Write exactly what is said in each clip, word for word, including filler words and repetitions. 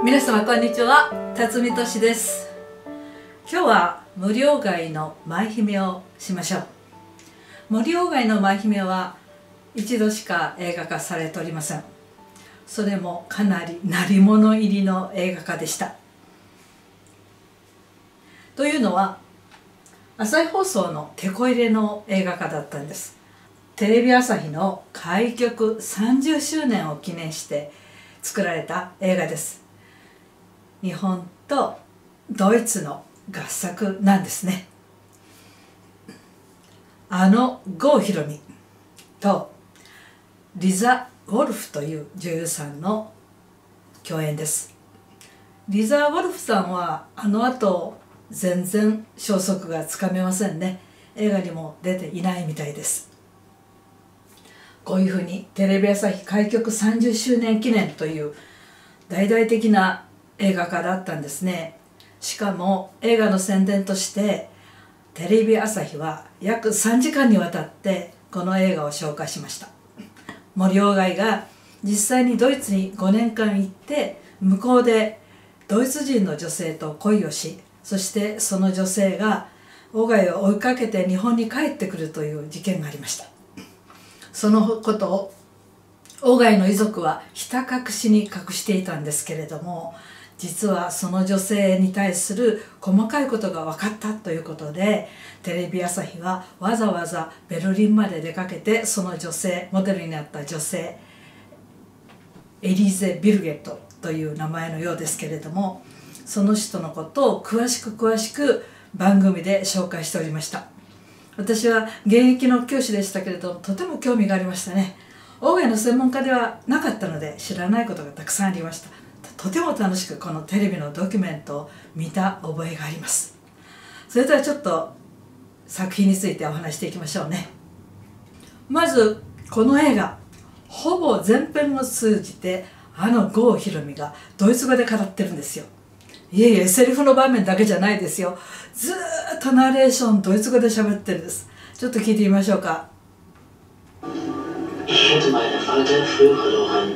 皆様こんにちは、辰巳俊です。今日は無料街の舞姫をしましょう。無料街の舞姫は一度しか映画化されておりません。それもかなり鳴り物入りの映画化でした。というのは朝日放送のテこ入れの映画化だったんです。テレビ朝日の開局さんじゅっしゅうねんを記念して作られた映画です。日本とドイツの合作なんですね。あの郷ひろみとリザ・ウォルフという女優さんの共演です。リザ・ウォルフさんはあの後全然消息がつかめませんね。映画にも出ていないみたいです。こういうふうにテレビ朝日開局さんじゅっしゅうねん記念という大々的な映画化だったんですね。しかも映画の宣伝としてテレビ朝日は約さんじかんにわたってこの映画を紹介しました。森鴎外が実際にドイツにごねんかん行って向こうでドイツ人の女性と恋をし、そしてその女性が鴎外を追いかけて日本に帰ってくるという事件がありました。そのことを鴎外の遺族はひた隠しに隠していたんですけれども、実はその女性に対する細かいことが分かったということで、テレビ朝日はわざわざベルリンまで出かけて、その女性、モデルになった女性エリーゼ・ビルゲットという名前のようですけれども、その人のことを詳しく詳しく番組で紹介しておりました。私は現役の教師でしたけれども、とても興味がありましたね。鴎外の専門家ではなかったので知らないことがたくさんありました。とても楽しくこのテレビのドキュメントを見た覚えがあります。それではちょっと作品についてお話していきましょうね。まずこの映画、ほぼ全編を通じてあの郷ひろみがドイツ語で語ってるんですよ。いえいえ、セリフの場面だけじゃないですよ。ずーっとナレーションドイツ語で喋ってるんです。ちょっと聞いてみましょうか。Ich hätte meinen Vater früh verloren.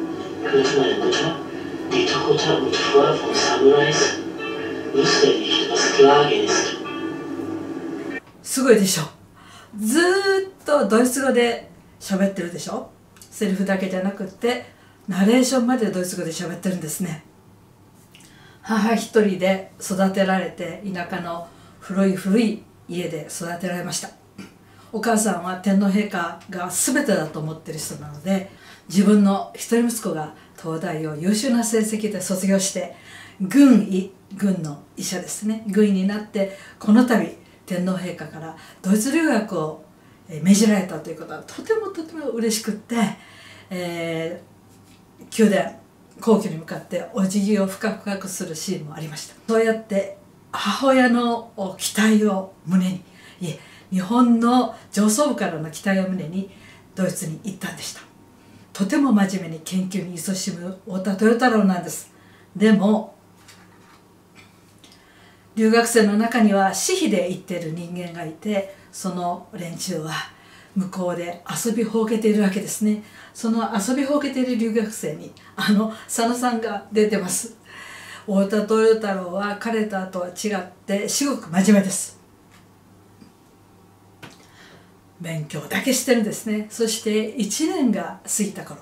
Hörte meine Mutter die Tochter und Frau von Samurais wusste nicht, was Klage ist. すごいでしょ。ずーっとドイツ語で喋ってるでしょ。セリフだけじゃなくってナレーションまでドイツ語で喋ってるんですね。母一人で育てられて、田舎の古い古い家で育てられました。お母さんは天皇陛下が全てだと思ってる人なので、自分の一人息子が東大を優秀な成績で卒業して軍医、軍の医者ですね、軍医になって、この度天皇陛下からドイツ留学を命じられたということはとてもとても嬉しくって、えー、宮殿皇居に向かってお辞儀を深く深くするシーンもありました。そうやって母親の期待を胸に、いえ日本の上層部からの期待を胸にドイツに行ったんでした。とても真面目に研究に勤しむ太田豊太郎なんです。でも留学生の中には私費で行っている人間がいて、その連中は向こうで遊びほうけているわけですね。その遊びほうけている留学生にあの佐野さんが出てます。太田豊太郎は彼ととは違ってすごく真面目です。勉強だけしてるんですね。そしていちねんが過ぎた頃、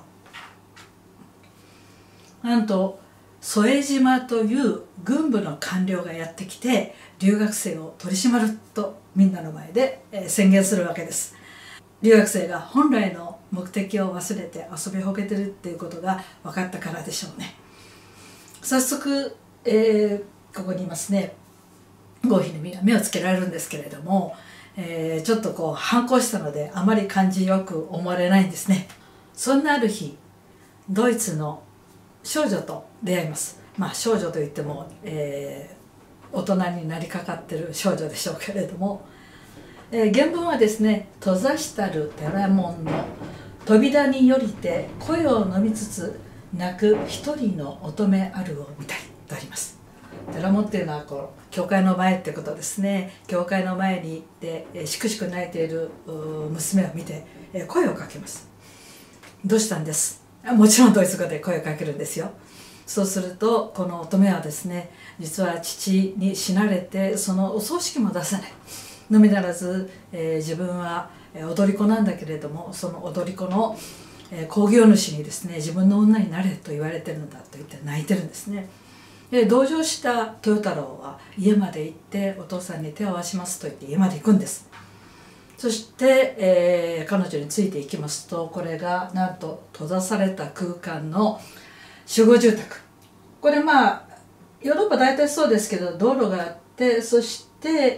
なんと副島という軍部の官僚がやってきて留学生を取り締まるとみんなの前で宣言するわけです。留学生が本来の目的を忘れて遊びほうけてるっていうことが分かったからでしょうね。早速、えー、ここにいますね、郷ひろみが目をつけられるんですけれども、えー、ちょっとこう反抗したのであまり感じよく思われないんですね。そんなある日、ドイツの少女と出会います。まあ少女といっても、えー、大人になりかかってる少女でしょうけれども、えー、原文はですね、閉ざしたる寺門の扉によりて声を飲みつつ泣く一人の乙女あるを見たいとあります。寺門っていうのはこう教会の前ってことですね。教会の前に行ってえしくしく泣いている娘を見てえ声をかけます。どうしたんです？もちろんドイツ語で声をかけるんですよ。 そうするとこの乙女はですね、実は父に死なれてそのお葬式も出せない、のみならず、えー、自分は踊り子なんだけれども、その踊り子の興行主にですね、自分の女になれと言われてるんだと言って泣いてるんですね。で同情した豊太郎は家まで行ってお父さんに手を合わしますと言って家まで行くんです。そして、えー、彼女についていきますと、これがなんと閉ざされた空間の集合住宅。これまあヨーロッパ大体そうですけど、道路があって、そして、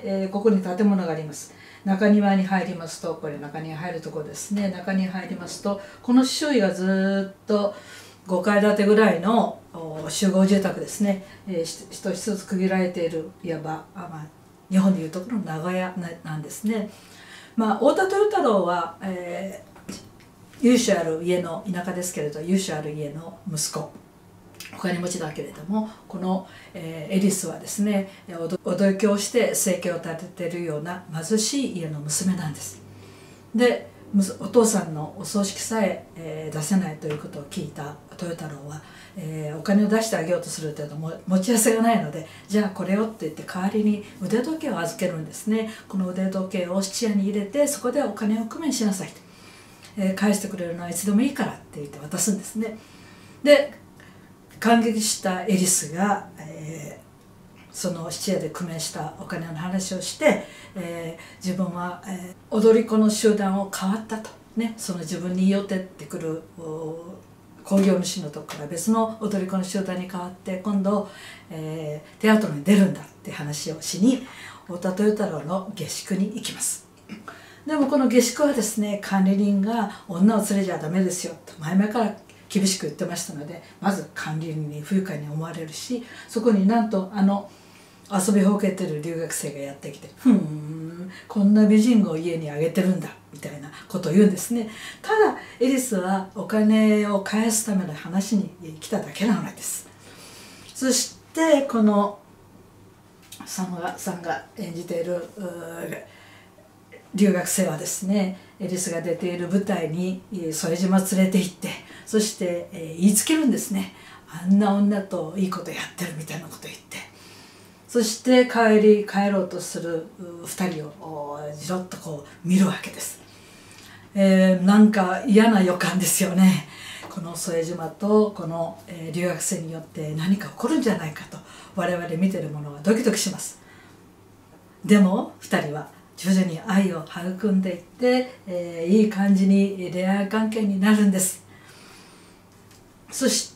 えー、ここに建物があります。中庭に入りますと、これ中庭に入るところですね、中に入りますとこの周囲がずっとごかい建てぐらいの集合住宅ですね、えー、一つ一つ区切られている、いわばあ、まあ、日本でいうところの長屋なんですね。まあ、太田豊太郎は、えー、由緒ある家の、田舎ですけれど由緒ある家の息子、お金持ちだけれども、この、えー、エリスはですね、踊り子をして生計を立てているような貧しい家の娘なんです。でお父さんのお葬式さええー、出せないということを聞いた豊太郎は、えー、お金を出してあげようとするけども持ち合わせがないので、じゃあこれをって言って代わりに腕時計を預けるんですね。この腕時計を質屋に入れて、そこでお金を工面しなさいと、えー、返してくれるのはいつでもいいからって言って渡すんですね。で感激したエリスが、えーその質屋で工面したお金の話をして、えー、自分は、えー、踊り子の集団を変わったと、ね、その自分に寄ってってくる興行主のとこから別の踊り子の集団に変わって今度、えー、テアトルに出るんだって話をしに太田豊太郎の下宿に行きます。でもこの下宿はですね、管理人が女を連れちゃダメですよと前々から厳しく言ってましたので、まず管理人に不愉快に思われるし、そこになんとあの遊びほうけてる留学生がやってきて、ふーんこんな美人を家にあげてるんだみたいなことを言うんですね。ただエリスはお金を返すための話に来ただけなのです。そしてこのさんがさんが演じている留学生はですね、エリスが出ている舞台に副島連れて行って、そして言いつけるんですね。あんな女といいことやってるみたいなこと言って、そして帰り帰ろうとするふたりをじろっとこう見るわけです。えー、なんか嫌な予感ですよね。この副島とこの留学生によって何か起こるんじゃないかと我々見てる者はドキドキします。でもふたりは徐々に愛を育んでいって、えー、いい感じに恋愛関係になるんです。そして、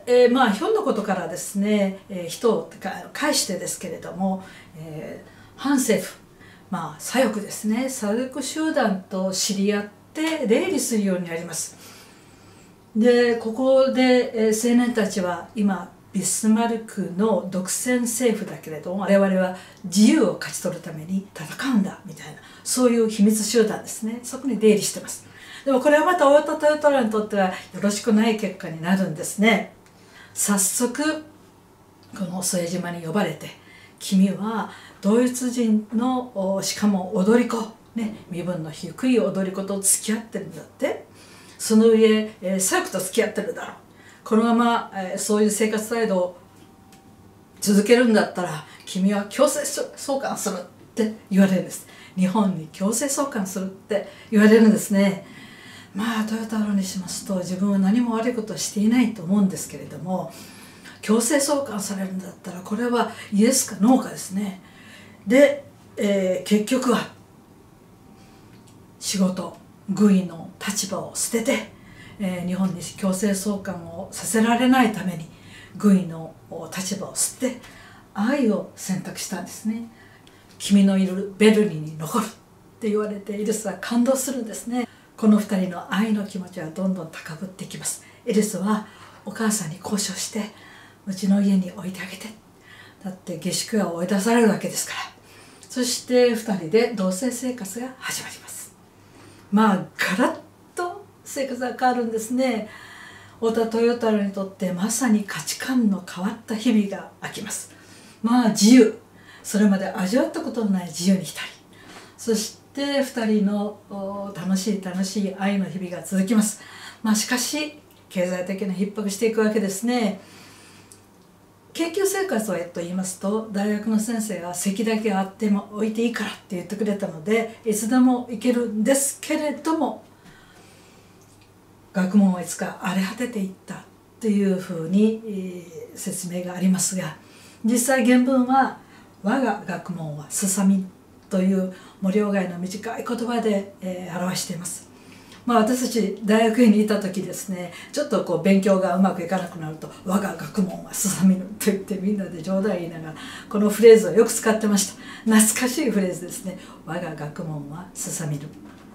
えー、まあひょんなことからですね、えー、人を介してですけれども、えー、反政府、まあ左翼ですね、左翼集団と知り合って出入りするようになります。でここで、えー、青年たちは今ビスマルクの独占政府だけれども我々は自由を勝ち取るために戦うんだみたいな、そういう秘密集団ですね、そこに出入りしてます。でもこれはまた太田豊太郎にとってはよろしくない結果になるんですね。早速この副島に呼ばれて、君はドイツ人のしかも踊り子、ね、身分の低い踊り子と付き合ってるんだって、その上左翼と付き合ってるだろう、このままそういう生活態度を続けるんだったら君は強制送還するって言われるんです。日本に強制送還するって言われるんですね。まあ豊太郎にしますと自分は何も悪いことをしていないと思うんですけれども、強制送還されるんだったらこれはイエスかノーかですね。で、えー、結局は仕事軍医の立場を捨てて、えー、日本に強制送還をさせられないために軍医の立場を捨て愛を選択したんですね。君のいるベルリンに残るって言われてエリスは感動するんですね。このふたりの愛の気持ちはどんどん高ぶっていきます。エリスはお母さんに交渉してうちの家に置いてあげて、だって下宿が追い出されるわけですから。そしてふたりで同棲生活が始まります。まあガラッと生活が変わるんですね。太田豊太郎にとってまさに価値観の変わった日々が明きます。まあ自由、それまで味わったことのない自由に浸り、そしてふたりの楽しい楽しい愛の日々が続きます。まあしかし経済的に逼迫していくわけですね。 研究生活はと言いますと、大学の先生が席だけあっても置いていいからって言ってくれたのでいつでも行けるんですけれども、学問はいつか荒れ果てていったっていうふうに、えー、説明がありますが、実際原文は「我が学問はすさみ」という森鴎外の短い言葉で、えー、表しています。まあ、私たち大学院にいた時ですね、ちょっとこう勉強がうまくいかなくなると「我が学問はすさみぬ」と言ってみんなで冗談言いながらこのフレーズをよく使ってました。懐かしいフレーズですね。我が学問はすさみぬ。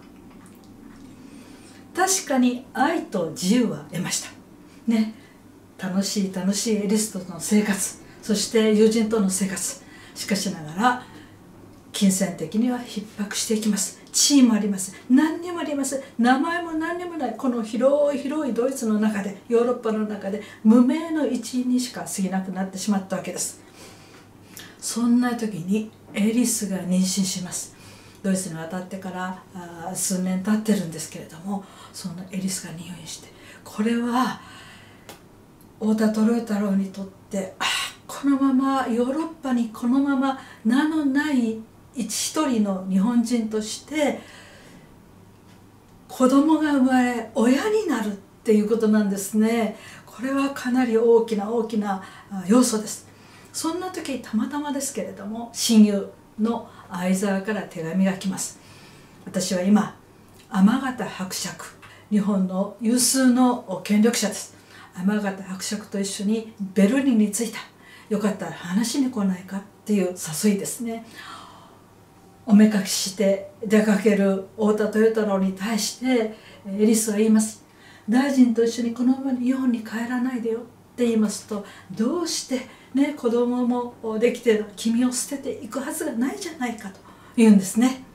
確かに愛と自由は得ましたね。楽しい楽しいエリスとの生活、そして友人との生活、しかしながら金銭的には逼迫していきます。地位もあります。何にもあります。名前も何にもない。この広い広いドイツの中で、ヨーロッパの中で無名の一員にしか過ぎなくなってしまったわけです。そんな時にエリスが妊娠します。ドイツに渡ってからあ数年経ってるんですけれども、そのエリスが入院して、これは太田虎太郎にとってあこのままヨーロッパにこのまま名のない一人の日本人として子供が生まれ親になるっていうことなんですね。これはかなり大きな大きな要素です。そんな時たまたまですけれども、親友の相沢から手紙が来ます。私は今天形伯爵、日本の有数の権力者です。天形伯爵と一緒にベルリンに着いた。よかったら話しに来ないかっていう誘いですね。おめかけして出かける太田豊太郎に対してエリスは言います。大臣と一緒にこのまま日本に帰らないでよって言いますと、どうしてね子供もできて君を捨てていくはずがないじゃないかと言うんですね。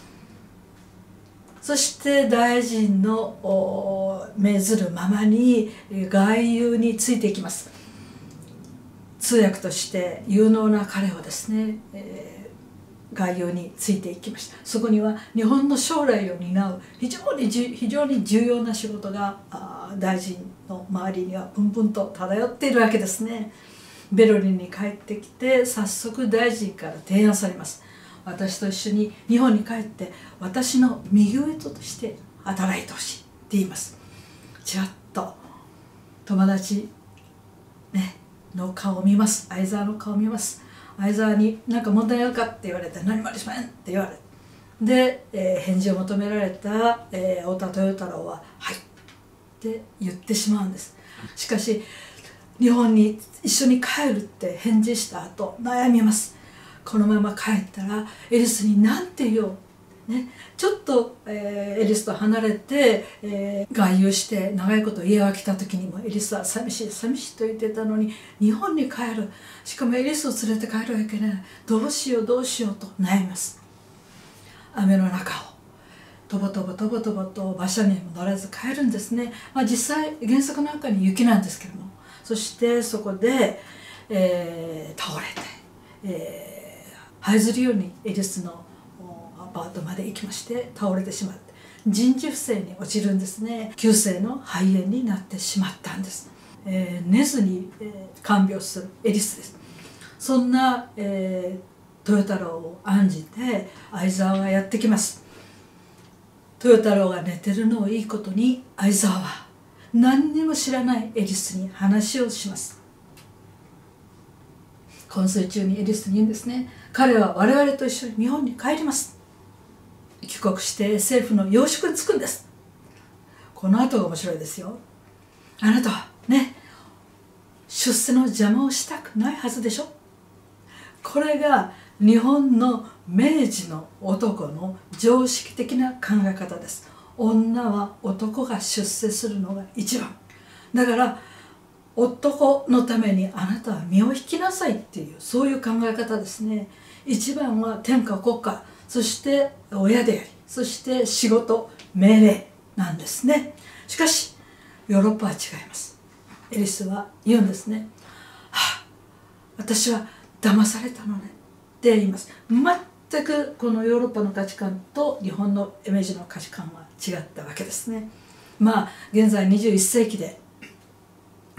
そして大臣の命ずるままに外遊についていきます。通訳として有能な彼をですね、えー外遊についていきました。そこには日本の将来を担う非常に非常に重要な仕事が大臣の周りにはプンプンと漂っているわけですね。ベルリンに帰ってきて早速大臣から提案されます。私と一緒に日本に帰って私の右腕として働いてほしいって言います。ちらっと友達ねの顔を見ます。相沢の顔を見ます。相沢に「何か問題あるか?」って言われて「何もありません」って言われで、えー、返事を求められた、えー、太田豊太郎は「はい」って言ってしまうんです。しかし日本に一緒に帰るって返事した後悩みます。このまま帰ったらエリスに何て言おう、ね、ちょっと、えー、エリスと離れて、えー、外遊して長いこと家が来た時にもエリスは寂しい寂しいと言ってたのに日本に帰る、しかもエリスを連れて帰るわけない、どうしようどうしようと悩みます。雨の中をとぼとぼとぼとぼと馬車にも乗らず帰るんですね。まあ、実際原作の中に雪なんですけども、そしてそこで、えー、倒れて、えー、這いずるようにエリスのアパートまで行きまして倒れてしまって人事不正に落ちるんですね。急性の肺炎になってしまったんです。えー、寝ずに、えー、看病するエリスです。そんな、えー、豊太郎を案じて相沢がやってきます。豊太郎が寝てるのをいいことに相沢は何にも知らないエリスに話をします。昏睡中にエリスに言うんですね。彼は我々と一緒に日本に帰ります。帰国して政府の要職に就くんです。この後が面白いですよ。あなたはね出世の邪魔をしたくないはずでしょ。これが日本の明治の男の常識的な考え方です。女は男が出世するのが一番だから男のためにあなたは身を引きなさいっていうそういう考え方ですね。一番は天下国家、そして親であり、そして仕事命令なんですね。しかしヨーロッパは違います。エリスは言うんですね。はあ、私は騙されたのねって言います。全くこのヨーロッパの価値観と日本の明治の価値観は違ったわけですね。まあ現在にじゅういっせいきで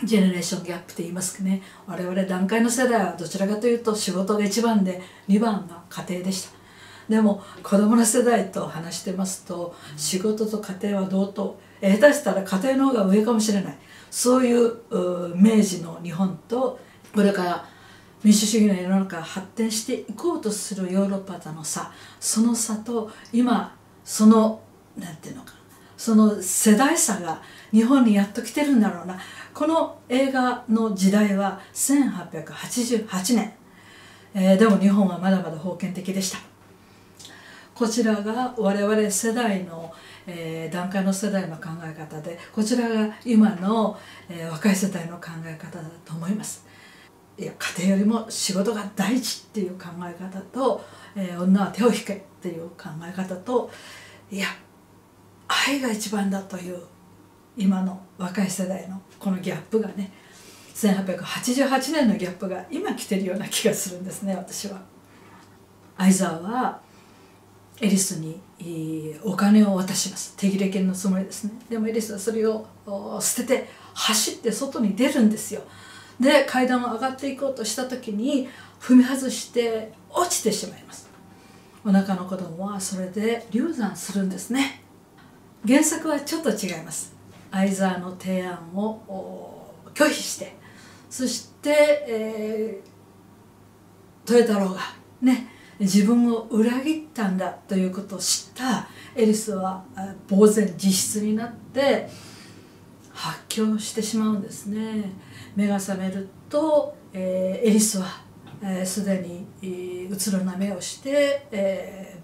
ジェネレーションギャップって言いますかね。我々団塊の世代はどちらかというと仕事がいちばんでにばんが家庭でした。でも子供の世代と話してますと、仕事と家庭は同等、下手したら家庭の方が上かもしれない、そういう明治の日本と、これから民主主義の世の中が発展していこうとするヨーロッパとの差、その差と今そのなんていうのか、その世代差が日本にやっと来てるんだろうな。この映画の時代はせんはっぴゃくはちじゅうはちねん、えー、でも日本はまだまだ封建的でした。こちらが我々世代の、えー、団塊の世代の考え方で、こちらが今の、えー、若い世代の考え方だと思います。いや、家庭よりも仕事が大事っていう考え方と、えー、女は手を引けっていう考え方と、いや愛が一番だという今の若い世代のこのギャップがね、せんはっぴゃくはちじゅうはちねんのギャップが今来てるような気がするんですね、私は。相沢はエリスにお金を渡します。手切れ金のつもりですね。でもエリスはそれを捨てて走って外に出るんですよ。で階段を上がっていこうとした時に踏み外して落ちてしまいます。お腹の子供はそれで流産するんですね。原作はちょっと違います。相沢の提案を拒否して、そして、えー、豊太郎がね自分を裏切ったんだということを知ったエリスは呆然自失になって発狂してしまうんですね。目が覚めると、えー、エリスはすで、えー、に、えー、うつろな目をして、え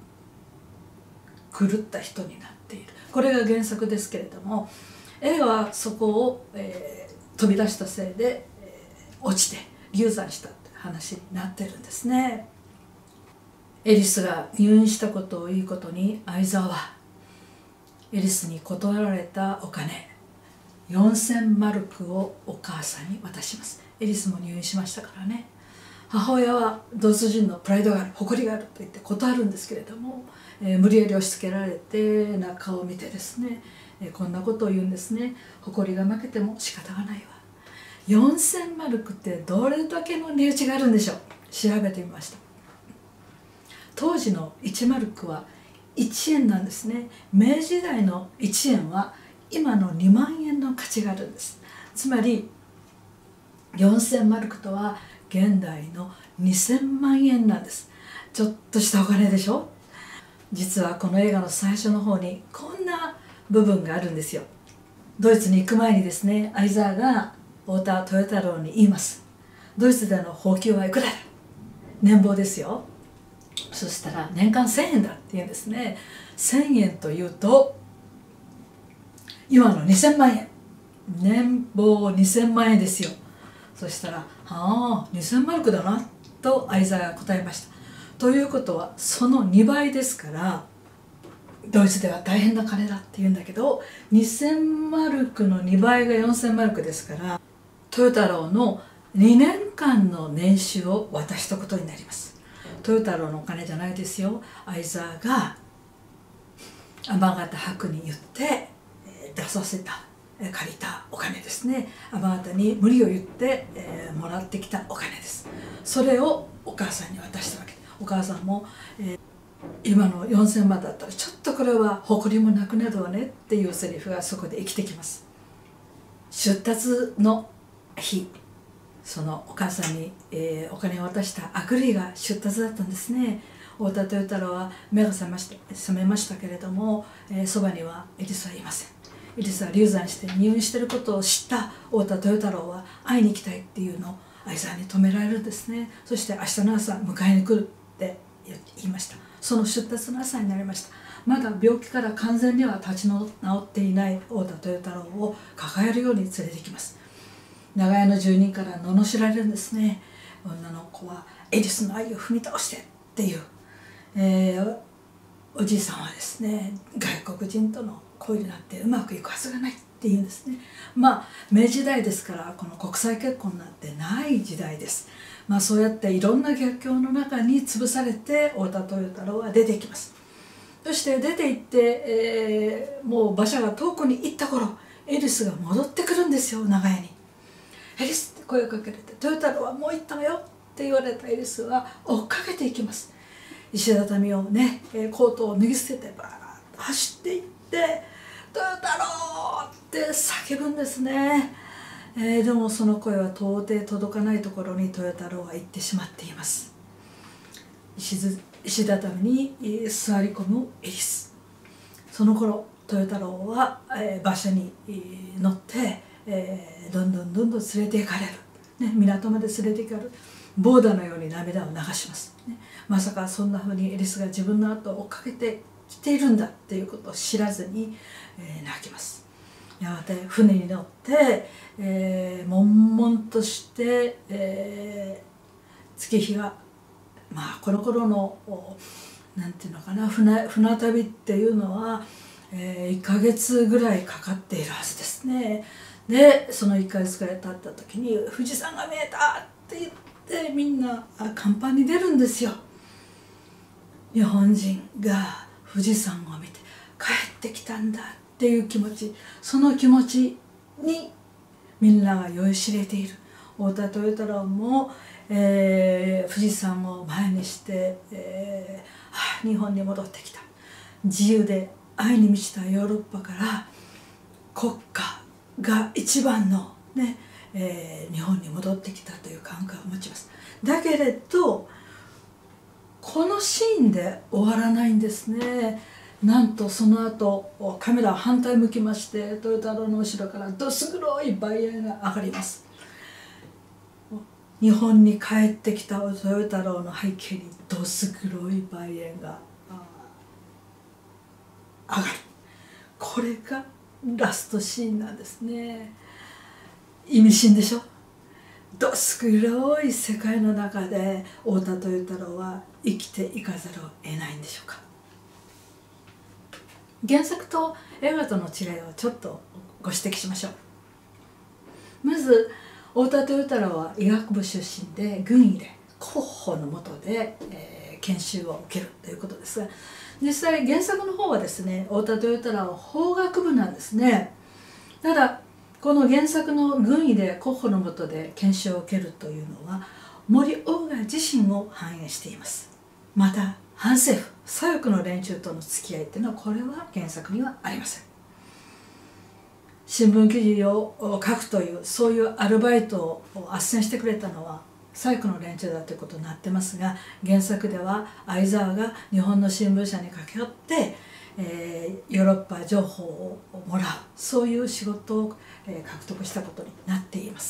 ー、狂った人になっている。これが原作ですけれども、映画はそこを、えー、飛び出したせいで、えー、落ちて流産したって話になってるんですね。エリスが入院したことをいいことに、相沢はエリスに断られたお金よんせんマルクをお母さんに渡します。エリスも入院しましたからね。母親はドイツ人のプライドがある、誇りがあると言って断るんですけれども、えー、無理やり押し付けられて中を見てですね、えー、こんなことを言うんですね。誇りが負けても仕方がないわ。よんせんマルクってどれだけの値打ちがあるんでしょう。調べてみました。当時のいちマルクはいちえんなんですね。明治時代のいちえんは今のにまんえんの価値があるんです。つまりよんせんマルクとは現代のにせんまんえんなんです。ちょっとしたお金でしょ。実はこの映画の最初の方にこんな部分があるんですよ。ドイツに行く前にですね、相沢が太田豊太郎に言います。ドイツでの俸給はいくらだ。年俸ですよ。そしたら年間せんえんだって言うんですね。せんえんというと今のにせんまんえん、年俸にせんまんえんですよ。そしたら「ああにせんマルクだな」と相沢が答えました。ということはそのにばいですから、ドイツでは大変な金だって言うんだけど、にせんマルクのにばいがよんせんマルクですから、豊太郎のにねんかんの年収を渡したことになります。豊太郎のお金じゃないですよ。相沢が天形伯に言って出させた借りたお金ですね。天形に無理を言って、えー、もらってきたお金です。それをお母さんに渡したわけで、お母さんも、えー、今のよんせんまんだったらちょっとこれは誇りもなくなるわねっていうセリフがそこで生きてきます。出立の日、そのお母さんに、えー、お金を渡したアグリーが出立だったんですね。太田豊太郎は目が覚めました、覚めましたけれども、えー、そばにはエリスはいません。エリスは流産して入院していることを知った太田豊太郎は会いに行きたいっていうのを相沢に止められるんですね。そして明日の朝迎えに来るって言いました。その出立の朝になりました。まだ病気から完全には立ち直っていない太田豊太郎を抱えるように連れてきます。長屋の住人から罵られるんですね。女の子はエリスの愛を踏み倒してっていう、えー、おじいさんはですね、外国人との恋になってうまくいくはずがないっていうんですね。まあ明治時代ですからこの国際結婚なんてない時代です。まあそうやっていろんな逆境の中に潰されて太田豊太郎は出ていきます。そして出て行って、えー、もう馬車が遠くに行った頃エリスが戻ってくるんですよ、長屋に。 エリス」って声をかけられて、豊太郎は「もう行ったわよ」って言われたエリスは追っかけていきます。石畳をね、コートを脱ぎ捨ててバーッと走っていって「豊太郎!」って叫ぶんですね。えー、でもその声は到底届かないところに豊太郎は行ってしまっています。石ず石畳に座り込むエリス。その頃豊太郎は、えー、馬車に乗って、えー、どんどんどんどん連れて行かれる、ね、港まで連れて行かれる。ボーダのように涙を流します、ね、まさかそんなふうにエリスが自分の後を追っかけてきているんだっていうことを知らずに、えー、泣きます。やがて船に乗って、えー、悶々として、えー、月日がまあこの頃のなんていうのかな、船、船旅っていうのは、えー、いっかげつぐらいかかっているはずですね。でそのいっかげつぐらい経った時に「富士山が見えた!」って言ってみんな甲板に出るんですよ。日本人が富士山を見て帰ってきたんだっていう気持ち、その気持ちにみんなが酔いしれている。太田豊太郎も、えー、富士山を前にして、えー、ああ日本に戻ってきた、自由で愛に満ちたヨーロッパから国家が一番の、ねえー、日本に戻ってきたという感覚を持ちます。だけれどこのシーンで終わらないんですね。なんとその後カメラを反対向きまして、豊太郎の後ろからどす黒い梅煙が上がります。日本に帰ってきた豊太郎の背景にどす黒い梅煙が上がる。これがラストシーンなんですね。意味深でしょ。どす黒い世界の中で太田豊太郎は生きていかざるを得ないんでしょうか。原作と映画との違いをちょっとご指摘しましょう。まず太田豊太郎は医学部出身で軍医で広報の下で、えー、研修を受けるということですが、実際原作の方はですね、太田豊太郎は法学部なんですね。ただこの原作の軍医で国保の下で研修を受けるというのは森鴎外自身を反映しています。また反政府左翼の連中との付き合いっていうのはこれは原作にはありません。新聞記事を書くというそういうアルバイトを斡旋してくれたのは左翼の連中だということになってますが、原作では相沢が日本の新聞社に駆け寄って、えー、ヨーロッパ情報をもらう、そういう仕事を、えー、獲得したことになっています。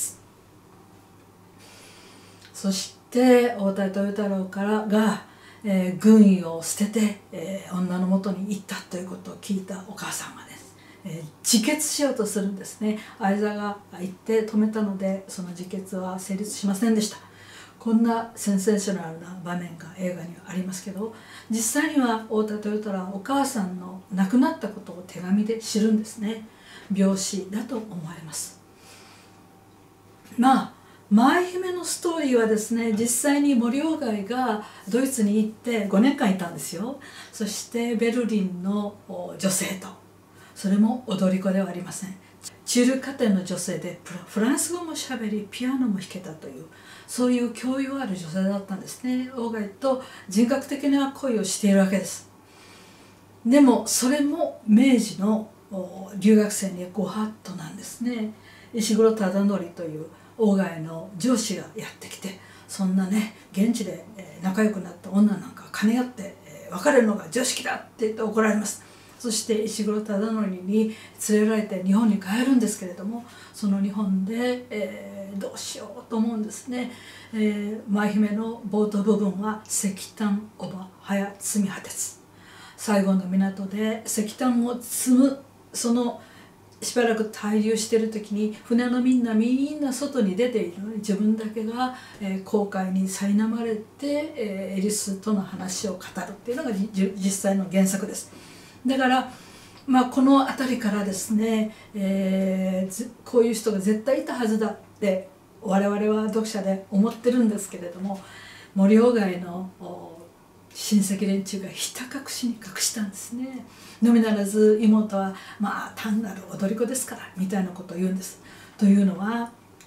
そして太田豊太郎からが、えー、軍医を捨てて、えー、女の元に行ったということを聞いたお母さんがです、えー、自決しようとするんですね。相沢が行って止めたのでその自決は成立しませんでした。こんなセンセーショナルな場面が映画にはありますけど、実際には太田豊太郎はお母さんの亡くなったことを手紙で知るんですね。病死だと思われます。まあ舞姫のストーリーはですね、実際に森鴎外がドイツに行ってごねんかんいたんですよ。そしてベルリンの女性と、それも踊り子ではありません。中流家庭の女性でフランス語もしゃべりピアノも弾けたという、そういう教養ある女性だったんですね。鴎外と人格的な恋をしているわけです。でもそれも明治の留学生にご法度なんですね。石黒忠則という鴎外の上司がやってきて、そんなね現地で仲良くなった女なんか金やって別れるのが常識だって言って怒られます。そして石黒忠則に連れられて日本に帰るんですけれども、その日本で、えー、どうしようと思うんですね。えー、舞姫の冒頭部分は石炭おば早積み果てつ、最後の港で石炭を積む、そのしばらく滞留している時に船のみんなみんな外に出ているのに自分だけが、えー、航海に苛まれて、えー、エリスとの話を語るっていうのが実際の原作です。だから、まあ、この辺りからですね、えー、こういう人が絶対いたはずだって我々は読者で思ってるんですけれども、森鴎外の親戚連中がひた隠しに隠したんですね。のみならず妹はまあ単なる踊り子ですからみたいなことを言うんです。というのは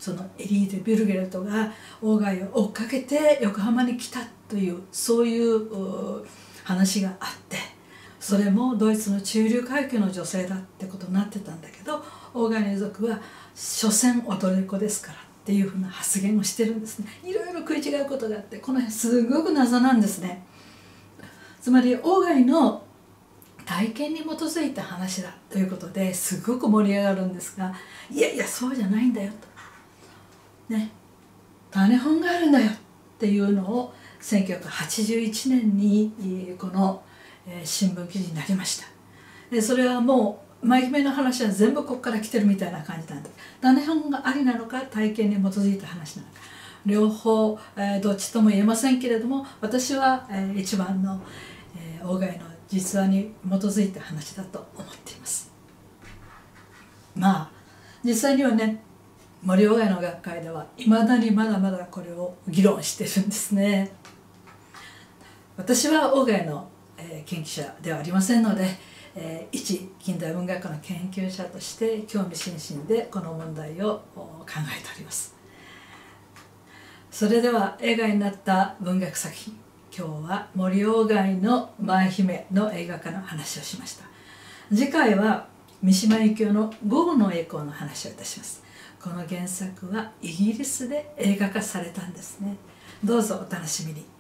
そのエリーゼ・ビュルゲルトが鴎外を追っかけて横浜に来たというそういう話があって、それもドイツの中流階級の女性だってことになってたんだけど、鴎外の遺族は所詮踊り子ですからっていうふうな発言をしてるんですね。いろいろ食い違うことがあって、この辺すごく謎なんですね。つまり鴎外の体験に基づいた話だということですごく盛り上がるんですが、いやいやそうじゃないんだよとね、種本があるんだよっていうのをせんきゅうひゃくはちじゅういちねんにこの新聞記事になりました。でそれはもう真面目な話は全部ここから来てるみたいな感じなんです。種本がありなのか体験に基づいた話なのか、両方、えー、どっちとも言えませんけれども、私は、えー、一番の、えー、鴎外の実話に基づいた話だと思っています。まあ実際にはね、森鴎外の学会ではいまだにまだまだこれを議論してるんですね。私は鴎外の、えー、研究者ではありませんので、えー、一近代文学の研究者として興味津々でこの問題を考えております。それでは映画になった文学作品、今日は森鴎外の舞姫の映画化の話をしました。次回は三島由紀夫の午後の栄光の話をいたします。この原作はイギリスで映画化されたんですね。どうぞお楽しみに。